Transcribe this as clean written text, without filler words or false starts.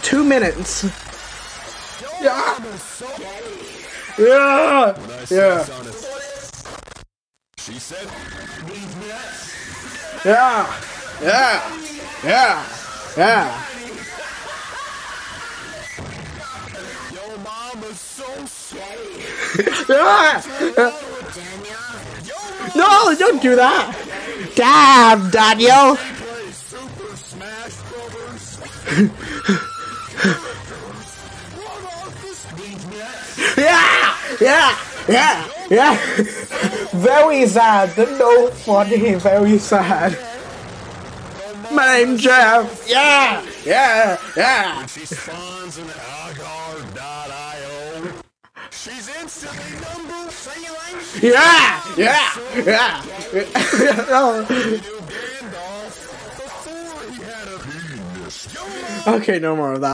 2 minutes. Yeah. Yeah. Yeah. She said, Yeah. Yeah. Yeah. Yeah. your mama's so sweet. Yeah. Daniel. No, don't do that. Damn, Daniel. Play Super Smash Brothers. Yeah. Yeah. Yeah. Yeah. Very sad. No funny. Very sad. My name's Jeff. Yeah. Yeah. Yeah. She spawns in agar.io. She's instantly number 3. Yeah. Yeah. Yeah. Oh. Gandalf before he had a penis. Okay, no more of that.